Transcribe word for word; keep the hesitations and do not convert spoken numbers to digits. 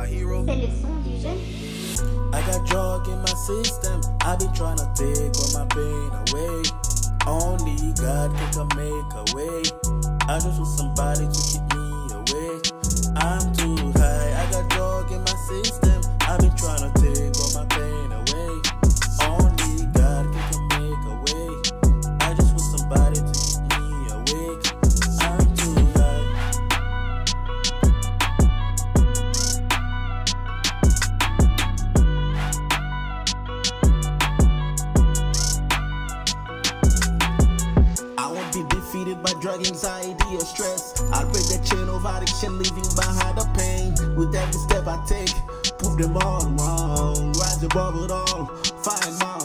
my hero. C'est le son du jeune. I got drug in my system. I've been trying to take all my pain away. Only God can make a way. I just want somebody to keep me awake. I'm too high. I got drug in my system. I've been trying to take all my pain away. Only God can make a way. I just want somebody to keep me awake. I'm too high. I won't be defeated by drug anxiety or stress. I'll break the chain of addiction, leaving behind the pain. With every step I take, prove them all wrong. Rise above it all, find my